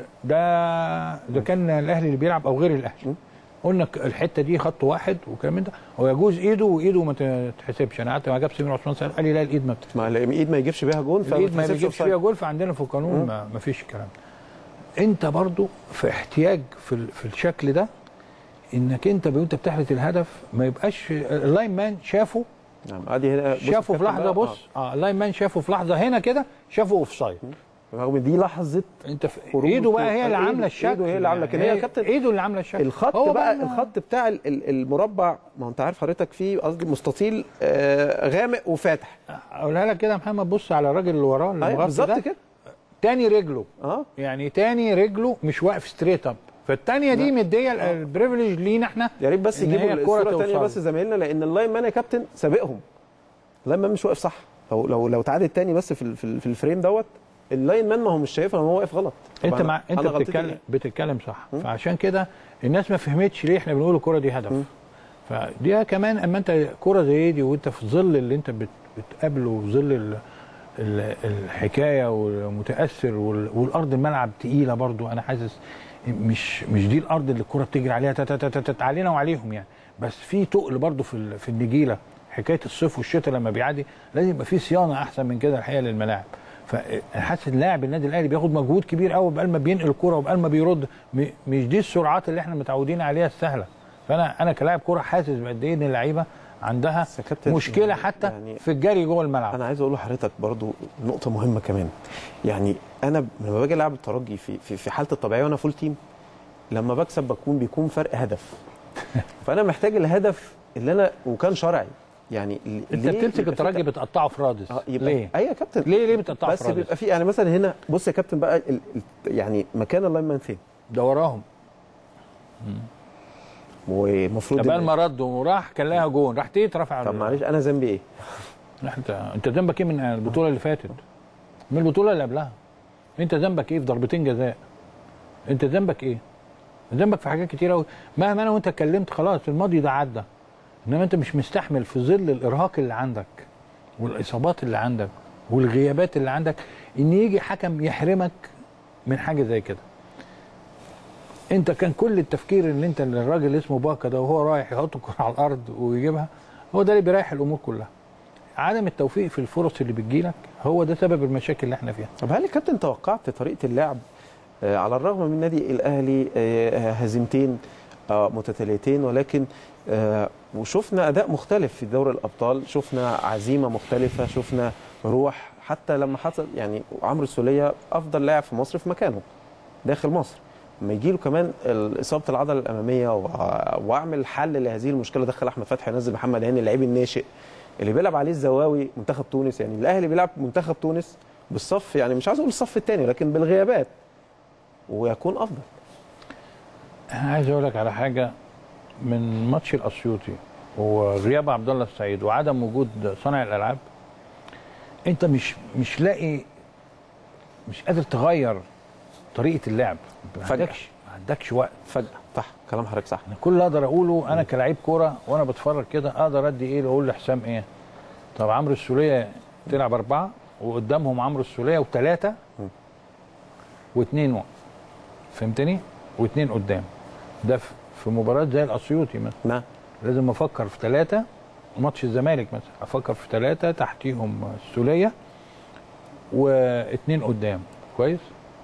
ده كان الاهلي اللي بيلعب او غير الاهلي، قلنا الحته دي خط واحد وكلام من ده، هو يجوز ايده وايده ما تتحسبش. انا قعدت مع جاب سمير عثمان سأل قال لي لا، الايد ما بتتحسبش، الايد ما يجيبش بيها جون، الايد ما يجيبش فيها جول، فعندنا في القانون ما فيش الكلام ده. انت برضو في احتياج في الشكل ده، انك انت وانت بتحرز الهدف ما يبقاش اللاين مان شافه. نعم ادي هنا شافه في لحظه، بص اللاين مان شافه في لحظه هنا كده، شافه اوف سايد، رغم دي لحظه انت ايده بقى هي اللي عامله الشكل، ايده هي اللي عامله كده، هي كابتن ايده اللي عامله الشكل. الخط بقى الخط بتاع المربع، ما هو انت عارف حضرتك فيه قصدي مستطيل غامق وفاتح. اقولها لك كده يا محمد، بص على الراجل اللي وراه اللي مغطي بالظبط كده، تاني رجله يعني تاني رجله مش واقف ستريت اب، فالتانيه دي مديه البريفليج لينا احنا. يا ريت بس يجيبوا الصوره الثانيه بس زمايلنا، لان اللاين مان يا كابتن سابقهم، اللاين مان مش واقف صح. لو تعادل تاني بس في الفريم دوت، اللاين مان ما هو مش شايفها، هو واقف غلط. انت بتتكلم صح. فعشان كده الناس ما فهمتش ليه احنا بنقول الكره دي هدف. فدي كمان اما انت كره زي دي وانت في ظل اللي انت بتقابله، وفي ظل الحكايه والمتاثر، والارض الملعب تقيله برضو، انا حاسس مش دي الارض اللي الكره بتجري عليها علينا وعليهم يعني، بس في تقل برضو في النجيله. حكايه الصيف والشتاء لما بيعدي لازم يبقى في صيانه احسن من كده الحقيقه للملاعب. فحاسس اللاعب النادي الاهلي بياخد مجهود كبير قوي بقال ما بينقل الكوره وبقال ما بيرد، مش دي السرعات اللي احنا متعودين عليها السهله. فانا كلاعب كوره حاسس بقد ايه ان اللعيبه عندها مشكله حتى يعني في الجري جوه الملعب. انا عايز اقول لحضرتك برضو نقطه مهمه كمان، يعني انا لما باجي العب الترجي في حالته الطبيعيه وانا فول تيم، لما بكسب بيكون فرق هدف فانا محتاج الهدف اللي انا وكان شرعي يعني. انت بتمسك الترجي بتقطعه في رادس ليه؟ ايوه يا كابتن، ليه بتقطعه في رادس؟ رادس؟ بس بيبقى في يعني مثلا هنا بص يا كابتن بقى يعني مكان اللاين مان فين؟ ده وراهم. ومفروض قبل ما رد وراح كان لها جون، راح ترفع. طب معلش انا ذنبي ايه؟ انت ذنبك ايه من البطوله اللي فاتت؟ من البطوله اللي قبلها؟ انت ذنبك ايه في ضربتين جزاء؟ انت ذنبك ايه؟ ذنبك في حاجات كتير قوي. مهما انا وانت اتكلمت خلاص الماضي ده عدى، انما انت مش مستحمل في ظل الارهاق اللي عندك والاصابات اللي عندك والغيابات اللي عندك ان يجي حكم يحرمك من حاجه زي كده. انت كان كل التفكير اللي انت الراجل اللي اسمه باكا ده وهو رايح يحط الكره على الارض ويجيبها، هو ده اللي بيريح الامور كلها. عدم التوفيق في الفرص اللي بتجيلك هو ده سبب المشاكل اللي احنا فيها. طب هل الكابتن توقعت طريقه اللعب على الرغم من النادي الاهلي هزيمتين متتاليتين، ولكن وشفنا اداء مختلف في دوري الابطال، شفنا عزيمه مختلفه، شفنا روح، حتى لما حصل يعني عمرو السوليه افضل لاعب في مصر في مكانه داخل مصر، لما يجي له كمان اصابه العضله الاماميه واعمل حل لهذه المشكله، دخل احمد فتحي، نزل محمد هاني اللعيب الناشئ اللي بيلعب عليه الزواوي منتخب تونس، يعني الاهلي بيلعب منتخب تونس بالصف، يعني مش عايز اقول الصف الثاني لكن بالغيابات، ويكون افضل. انا عايز اقول لك على حاجه، من ماتش الاسيوطي وغياب عبد الله السعيد وعدم وجود صانع الالعاب، انت مش لاقي، مش قادر تغير طريقه اللعب، ما عندكش وقت فجاه. صح كلام حضرتك صح. انا كل اللي اقدر اقوله انا كلاعب كوره وانا بتفرج كده اقدر ادي ايه، اقول لحسام ايه؟ طب عمرو السوليه تلعب 4 وقدامهم عمرو السوليه و3 و2 فهمتني؟ و2 قدام، ده في مباراه زي الاسيوطي مثلا. نعم لازم افكر في 3. ماتش الزمالك مثلا افكر في 3 تحتيهم السوليه و2 قدام، كويس؟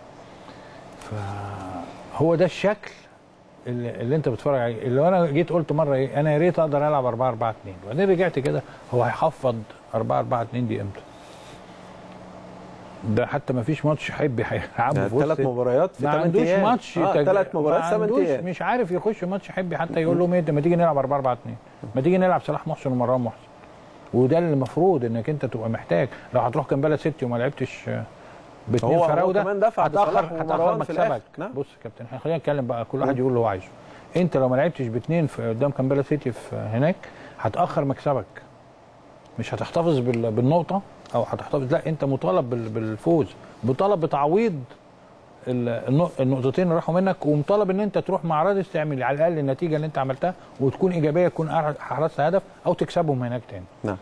فهو ده الشكل اللي انت بتتفرج عليه، اللي انا جيت قلت مره ايه، انا يا ريت اقدر العب 4-4-2، وبعدين رجعت كده هو هيحفظ 4-4-2 دي امتى؟ ده حتى ما فيش ماتش حبي هيلعبه في 3 مباريات في 8 ايام، ما عندوش ماتش 3 مباريات 8 ايام، مش عارف يخش ماتش حبي حتى يقول لهم ايه، ما تيجي نلعب 4-4-2، ما تيجي نلعب صلاح محسن ومروان محسن. وده اللي المفروض انك انت تبقى محتاج، لو هتروح كامبالا سيتي وما لعبتش ب2 فراوده هتاخر مكسبك. نعم. بص يا كابتن خلينا نتكلم بقى، كل واحد يقول اللي هو عايزه. انت لو ما لعبتش ب2 قدام كامبالا سيتي في هناك هتاخر مكسبك، مش هتحتفظ بالنقطه او هتحتفظ، لا انت مطالب بالفوز، مطالب بتعويض النقطتين اللي راحوا منك، ومطالب ان انت تروح مع رادس تعمل على الاقل النتيجه اللي انت عملتها وتكون ايجابيه، تكون حرزت هدف او تكسبهم هناك تاني. نعم.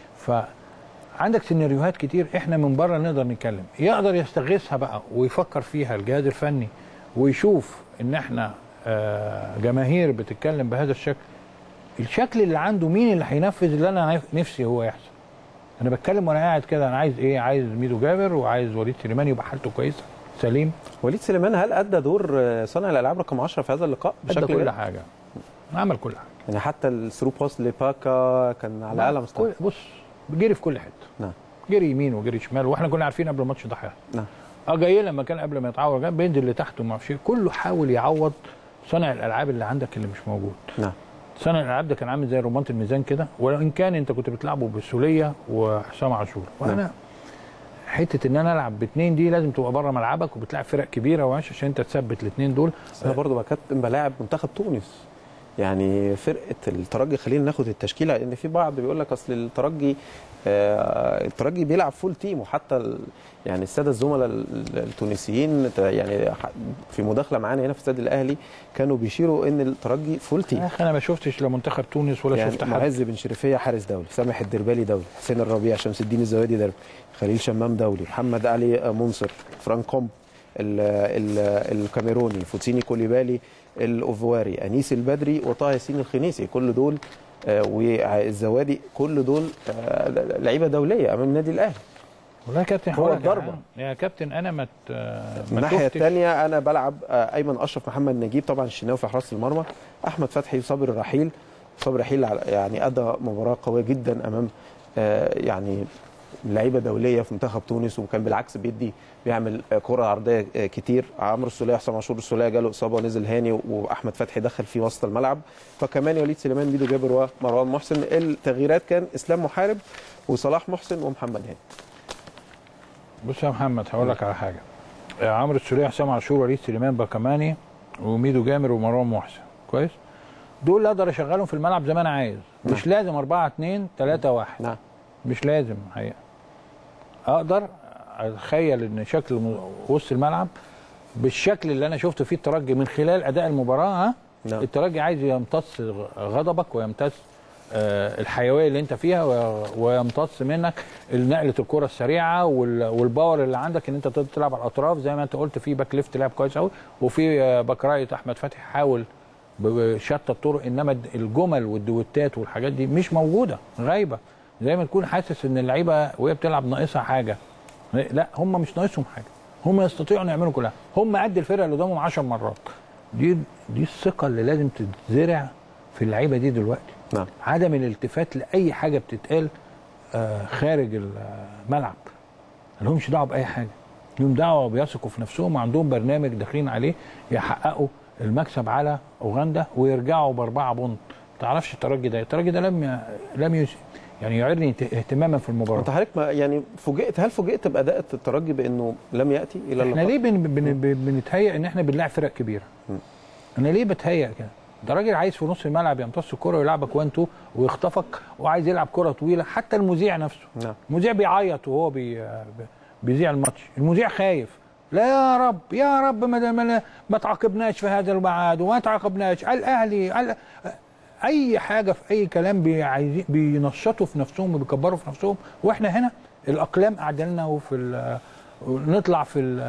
فعندك سيناريوهات كتير احنا من بره نقدر نتكلم، يقدر يستغيثها بقى ويفكر فيها الجهاز الفني ويشوف ان احنا جماهير بتتكلم بهذا الشكل اللي عنده، مين اللي هينفذ اللي انا نفسي هو يحصل. انا بتكلم وانا قاعد كده، انا عايز ايه؟ عايز ميدو جابر وعايز وليد سليمان يبقى حالته كويسه سليم. وليد سليمان هل ادى دور صانع الالعاب رقم 10 في هذا اللقاء بشكل ادى كل حاجه، عمل كل حاجه يعني حتى الثرو باس لباكا كان على اعلى مستوى. بص جري في كل حته. نعم. جري يمين وجري شمال، واحنا كنا عارفين قبل الماتش ده حاجه. نعم. جاي لما كان قبل ما يتعور كان بينزل لتحت وما اعرفش، كله حاول يعوض صانع الالعاب اللي عندك اللي مش موجود. نعم. صانع الالعاب ده كان عامل زي رمانة الميزان كده، وان كان انت كنت بتلعبه بسوليه وحسام عاشور، وانا نعم. حته ان انا العب باثنين دي لازم تبقى بره ملعبك وبتلعب فرق كبيره وماشي عشان انت تثبت الاثنين دول. بس انا برضه كابتن بلاعب منتخب تونس، يعني فرقه الترجي، خلينا ناخد التشكيله، لان في بعض بيقول لك اصل الترجي بيلعب فول تيم، وحتى يعني الساده الزملاء التونسيين يعني في مداخله معانا هنا في استاد الاهلي كانوا بيشيروا ان الترجي فول تيم. انا ما شفتش لا منتخب تونس ولا يعني شفت حد. معز بن شريفيه حارس دولي، سامح الدربالي دولي، حسين الربيع، شمس الدين الزوادي دولي، خليل شمام دولي، محمد علي منصر، فرانكوم الكاميروني، فوتسيني كوليبالي الاوفواري، انيس البدري، وطه ياسين الخنيسي، كل دول والزوادي، كل دول لعيبه دوليه امام النادي الاهلي. والله يا كابتن هو الضربه يا كابتن انا ما الناحيه الثانيه انا بلعب ايمن اشرف، محمد نجيب، طبعا الشناوي في حراسه المرمى، احمد فتحي، صابر الرحيل. صابر الرحيل يعني ادى مباراه قويه جدا امام يعني لعيبه دوليه في منتخب تونس، وكان بالعكس بيعمل كره عرضيه كتير. عمرو السوليه، حسام عاشور السوليه جاله اصابه ونزل هاني، واحمد فتحي دخل في وسط الملعب، فكمان وليد سليمان، ميدو جابر، ومروان محسن. التغييرات كان اسلام محارب وصلاح محسن ومحمد هاني. بص يا محمد هقول لك على حاجه، عمرو السوليه، حسام عاشور، وليد سليمان، باكاماني، وميدو جابر، ومروان محسن، كويس؟ دول اقدر اشغلهم في الملعب زي ما انا عايز، مش لازم 4-2-3-1. نعم. مش لازم حقيقه. اقدر اتخيل ان شكل وسط الملعب بالشكل اللي انا شفته فيه الترجي من خلال اداء المباراه. نعم. الترجي عايز يمتص غضبك ويمتص الحيويه اللي انت فيها، ويمتص منك نقله الكره السريعه والباور اللي عندك، ان انت تقدر تلعب على الاطراف زي ما انت قلت. في باك ليفت لعب كويس قوي، وفي باك رايت احمد فتحي حاول بشتى الطرق، انما الجمل والدوتات والحاجات دي مش موجوده، غايبه، زي ما تكون حاسس ان اللعيبه وهي بتلعب ناقصها حاجه. لا، هم مش ناقصهم حاجه، هم يستطيعوا ان يعملوا كلها، هم قد الفرقه اللي قدامهم 10 مرات. دي الثقه اللي لازم تتزرع في اللعيبه دي دلوقتي. نعم. عدم الالتفات لاي حاجه بتتقال خارج الملعب، ما لهمش دعوه باي حاجه، لهم دعوه بيثقوا في نفسهم، وعندهم برنامج داخلين عليه يحققوا المكسب على اوغندا ويرجعوا ب4 بونت. ما تعرفش الترجي ده لم يعني يعيرني اهتماما في المباراه. انت حضرتك يعني هل فوجئت باداء الترجي بانه لم ياتي الى اللقاء؟ احنا ليه بنتهيأ ان احنا بنلعب فرق كبيره؟ انا ليه بتهيأ كده؟ ده راجل عايز في نص الملعب يمتص الكره ويلعبك 1-2 ويخطفك، وعايز يلعب كره طويله. حتى المذيع نفسه، نعم. المذيع بيعيط وهو بيذيع الماتش، المذيع خايف. لا يا رب يا رب ما تعاقبناش في هذا الميعاد، وما تعاقبناش الاهلي اي حاجه في اي كلام بينشطوا في نفسهم وبيكبروا في نفسهم. واحنا هنا الاقلام قاعده لنا، نطلع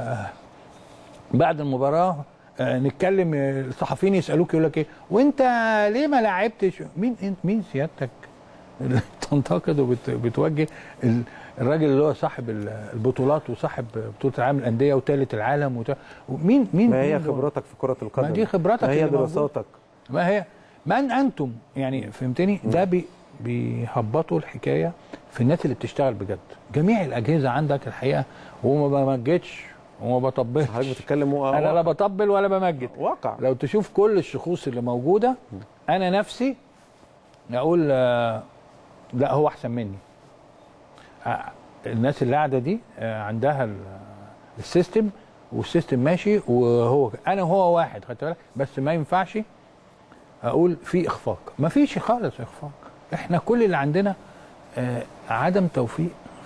بعد المباراه نتكلم، الصحفيين يسالوك يقول لك ايه وانت ليه ما لعبتش؟ مين سيادتك تنتقد وبتوجه الراجل اللي هو صاحب البطولات وصاحب بطوله العالم للانديه وثالث العالم مين ما هي خبراتك في كره القدم؟ ما دي خبراتك، ما هي دراساتك، ما هي من انتم يعني، فهمتني؟ ده بيهبطوا الحكايه في الناس اللي بتشتغل بجد. جميع الاجهزه عندك الحقيقه، وما بمجدش وما بطبلش. حضرتك بتتكلم انا لا بطبل ولا بمجد، واقع. لو تشوف كل الشخوص اللي موجوده انا نفسي اقول لا هو احسن مني. الناس اللي قاعده دي عندها السيستم، والسيستم ماشي، وهو انا وهو واحد، خدت بالك؟ بس ما ينفعش اقول في اخفاق، ما فيش خالص اخفاق. احنا كل اللي عندنا عدم توفيق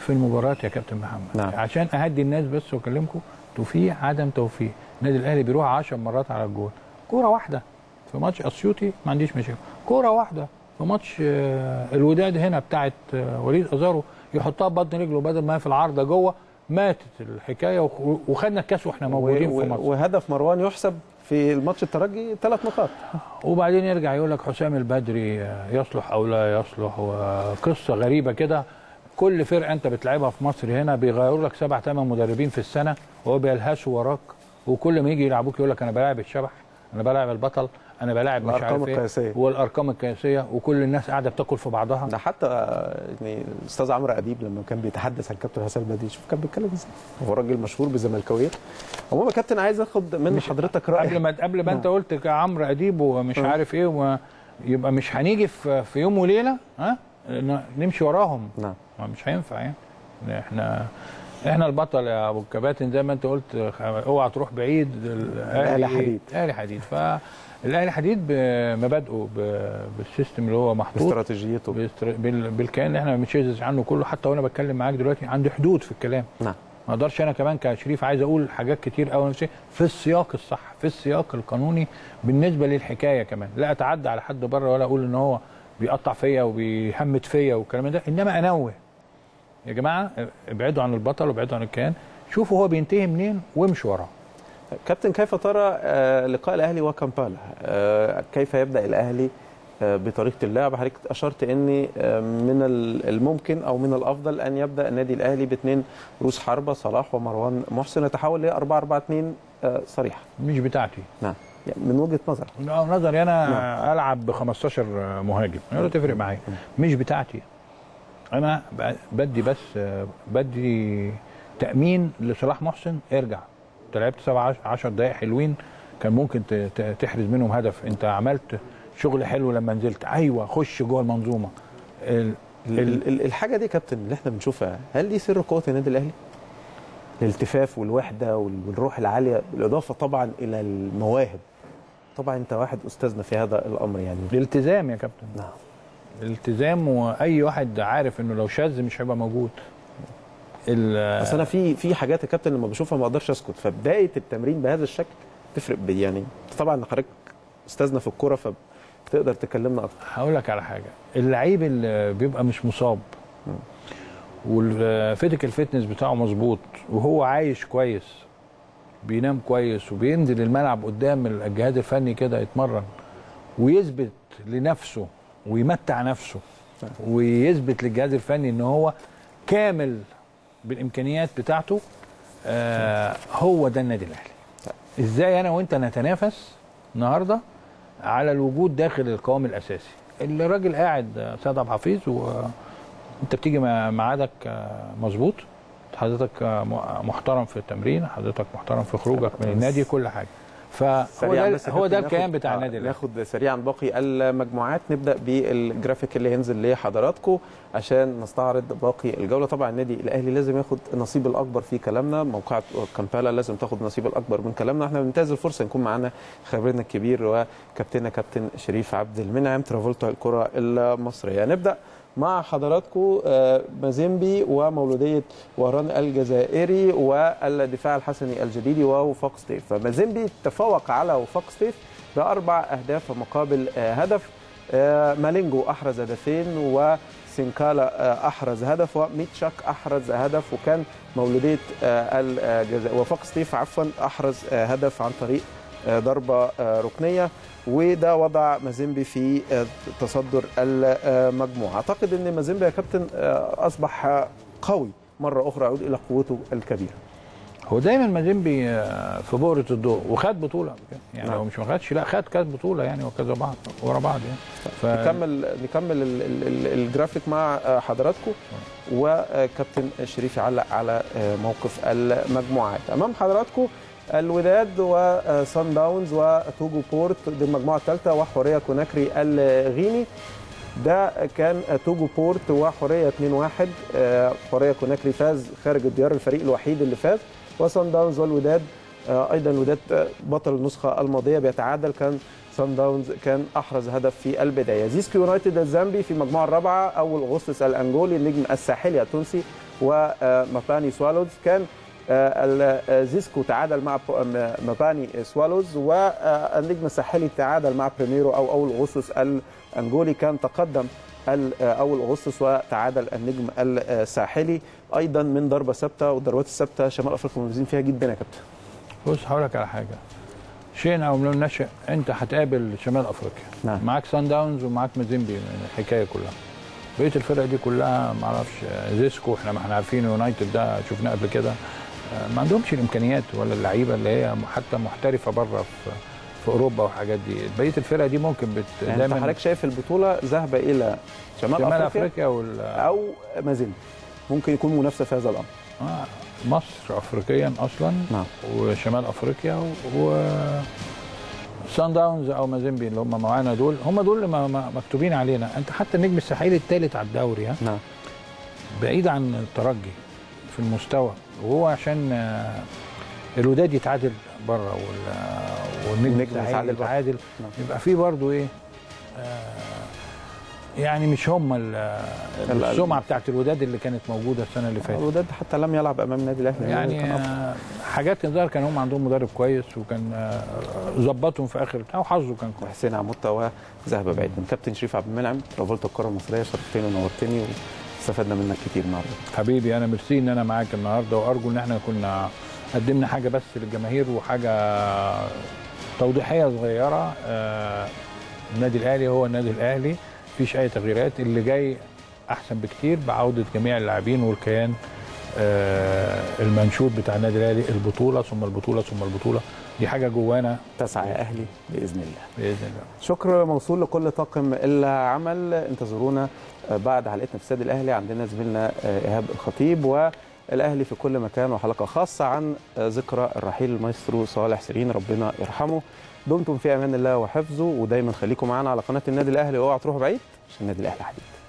في المباراه يا كابتن محمد. نعم. عشان اهدي الناس بس واكلمكم، توفيق عدم توفيق. النادي الاهلي بيروح 10 مرات على الجول، كوره واحده في ماتش اسيوطي ما عنديش مشاكل، كوره واحده في ماتش الوداد هنا بتاعت وليد ازارو يحطها ببطن رجله بدل ما هي في العارضه جوه، ماتت الحكايه وخدنا الكاس واحنا موجودين في مصر. وهدف مروان يحسب في الماتش الترجي 3 نقاط. وبعدين يرجع يقول لك حسام البدري يصلح او لا يصلح، وقصه غريبه كده. كل فرقه انت بتلعبها في مصر هنا بيغيروا لك 7 8 مدربين في السنه، وهو بيلهسوا وراك، وكل ما يجي يلعبوك يقول لك انا بلاعب الشبح، انا بلاعب البطل، انا بلاعب مش عارف ايه، والارقام القياسيه، وكل الناس قاعده بتاكل في بعضها. ده حتى يعني الاستاذ عمرو اديب لما كان بيتحدث عن كابتن حسام البدري، شوف كان بيتكلم ازاي، هو راجل مشهور بزملكاويه. عموما كابتن عايز اخد من حضرتك راي قبل ما انت قلت عمرو اديب ومش عارف ايه، يبقى مش هنيجي في يوم وليله نمشي وراهم. نعم. مش هينفع يعني. احنا البطل يا ابو الكباتن زي ما انت قلت، اوعى تروح بعيد. الاهلي حديد. الاهلي حديد. فالاهلي حديد بمبادئه، بالسيستم اللي هو محطوط، باستراتيجيته، بالكيان اللي احنا ما بنشيزش عنه كله. حتى وانا بتكلم معاك دلوقتي عندي حدود في الكلام. نعم. ما اقدرش انا كمان كشريف عايز اقول حاجات كتير قوي في السياق الصح، في السياق القانوني بالنسبه للحكايه كمان. لا اتعدى على حد بره، ولا اقول ان هو بيقطع فيا وبيهمت فيا والكلام ده، انما انوه يا جماعه ابعدوا عن البطل وابعدوا عن الكيان، شوفوا هو بينتهي منين وامشوا وراه. كابتن كيف ترى لقاء الاهلي وكامبالا؟ كيف يبدا الاهلي بطريقه اللعب؟ حضرتك اشرت ان من الممكن او من الافضل ان يبدا النادي الاهلي باثنين رؤوس حربه، صلاح ومروان محسن، يتحول ل 4-4-2 صريحه. مش بتاعتي. نعم. يعني من وجهه نظرك. نظري انا. نعم. العب ب 15 مهاجم، لا تفرق معايا. مش بتاعتي. انا بدي تامين لصلاح محسن. ارجع، انت لعبت 10 دقائق حلوين، كان ممكن تحرز منهم هدف. انت عملت شغل حلو لما نزلت. ايوه، خش جوه المنظومه. الحاجه دي كابتن اللي احنا بنشوفها، هل دي سر قوه النادي الاهلي؟ الالتفاف والوحده والروح العاليه، بالاضافه طبعا الى المواهب. طبعا انت واحد استاذنا في هذا الامر يعني. الالتزام يا كابتن. نعم. الالتزام، واي واحد عارف انه لو شاذ مش هيبقى موجود. بس انا في حاجات يا كابتن لما بشوفها ما اقدرش اسكت، فبدايه التمرين بهذا الشكل تفرق يعني. طبعا حضرتك استاذنا في الكوره فتقدر تكلمنا اكتر. هقول لك على حاجه، اللعيب اللي بيبقى مش مصاب والفيزيكال فيتنس بتاعه مظبوط وهو عايش كويس، بينام كويس وبينزل الملعب قدام الجهاز الفني كده يتمرن ويثبت لنفسه ويمتع نفسه ويثبت للجهاز الفني ان هو كامل بالامكانيات بتاعته. هو ده النادي الاهلي. ازاي انا وانت نتنافس النهارده على الوجود داخل القوام الاساسي؟ الراجل قاعد سيد عبد الحفيظ، وانت بتيجي ميعادك مظبوط، حضرتك محترم في التمرين، حضرتك محترم في خروجك من النادي، كل حاجه. فهو ده الكيان بتاع النادي الاهلي. ناخد سريعا باقي المجموعات، نبدا بالجرافيك اللي هينزل لحضراتكم عشان نستعرض باقي الجوله. طبعا النادي الاهلي لازم ياخد النصيب الاكبر في كلامنا، موقعة كامبالا لازم تاخد النصيب الاكبر من كلامنا. احنا بننتهز الفرصه نكون معانا خبيرنا الكبير وكابتننا كابتن شريف عبد المنعم، ترافولتا الكره المصريه. نبدا مع حضراتكم مازيمبي ومولودية وهران الجزائري والدفاع الحسني الجديدي ووفاق سطيف. فمازيمبي تفوق على وفاق سطيف ب4 أهداف مقابل هدف. مالينجو أحرز هدفين، وسينكالا أحرز هدف، وميتشاك أحرز هدف. وكان مولودية الجزائر وفاق سطيف أحرز هدف عن طريق ضربة ركنية، وده وضع مازيمبي في تصدر المجموعة. أعتقد أن مازيمبي يا كابتن أصبح قوي مرة أخرى، يعود إلى قوته الكبيرة. هو دايما مازيمبي في بؤرة الضوء، وخد بطولة يعني. نعم. هو مش ما خدش، لا خد كذا بطولة يعني، وكذا بعض ورا بعض يعني. نكمل الجرافيك مع حضراتكم، وكابتن شريف يعلق على موقف المجموعات. أمام حضراتكم الوداد وصن داونز وتوجو بورت، دي المجموعه الثالثه، وحوريه كوناكري الغيني. ده كان توجو بورت وحوريه 2-1. حوريه كوناكري فاز خارج الديار، الفريق الوحيد اللي فاز. وصن داونز والوداد ايضا، الوداد بطل النسخه الماضيه بيتعادل، كان صن داونز كان احرز هدف في البدايه. زيسكو يونايتد الزامبي في المجموعه الرابعه، اول اغسطس الانجولي النجم الساحلي التونسي وماباني سوالوز. كان زيسكو تعادل مع ماباني سوالوز، والنجم الساحلي تعادل مع بريميرو او اول اغسطس الانجولي. كان تقدم اول اغسطس وتعادل النجم الساحلي ايضا من ضربه ثابته، والضربات الثابته شمال افريقيا مميزين فيها جدا يا كابتن. بص هقول لك على حاجه، شئنا او لم نشأ انت هتقابل شمال افريقيا. نعم. معاك سان داونز ومعاك مازيمبي، الحكايه كلها. بقيه الفرق دي كلها ما اعرفش، زيسكو احنا ما احنا عارفين، يونايتد ده شفناه قبل كده، ما عندهمش الامكانيات ولا اللعيبه اللي هي حتى محترفه بره في اوروبا والحاجات دي. بقيه الفرق دي ممكن يعني دايما حضرتك شايف البطوله ذاهبه الى شمال افريقيا او مازيمبي، ممكن يكون منافسه في هذا الامر. مصر افريقيا اصلا. نعم. وشمال افريقيا سان داونز او مازيمبي اللي هم معانا دول، هم دول اللي مكتوبين علينا. انت حتى النجم الساحلي الثالث على الدوري، نعم، بعيد عن الترجي في المستوى، وهو عشان الوداد يتعادل بره والنجم الساحلي يتعادل، يبقى في برضه ايه، يعني مش هم السمعه بتاعت الوداد اللي كانت موجوده السنه اللي فاتت. الوداد حتى لم يلعب امام النادي الاهلي يعني حاجات الظاهر كان هم عندهم مدرب كويس وكان ظبطهم في اخر او حظه كان كويس. حسين عموته وذهب بعيد. من كابتن شريف عبد المنعم، رافولتا الكره المصريه، شرفتني ونورتني واستفدنا منك كتير النهارده. حبيبي انا ميرسي ان انا معاك النهارده، وارجو ان احنا كنا قدمنا حاجه بس للجماهير وحاجه توضيحيه صغيره. النادي الاهلي هو النادي الاهلي، مفيش اي تغييرات، اللي جاي احسن بكتير بعوده جميع اللاعبين والكيان المنشود بتاع النادي الاهلي، البطوله ثم البطوله ثم البطوله، دي حاجه جوانا. تسعى يا اهلي باذن الله. باذن الله. شكر موصول لكل طاقم العمل. انتظرونا بعد حلقتنا في استاد الاهلي، عندنا زميلنا ايهاب الخطيب والاهلي في كل مكان، وحلقه خاصه عن ذكرى الرحيل المايسترو صالح سليم، ربنا يرحمه. دمتم في امان الله وحفظه، ودايما خليكم معانا على قناه النادي الاهلي، واوعوا تروحوا بعيد عشان النادي الاهلي حديد.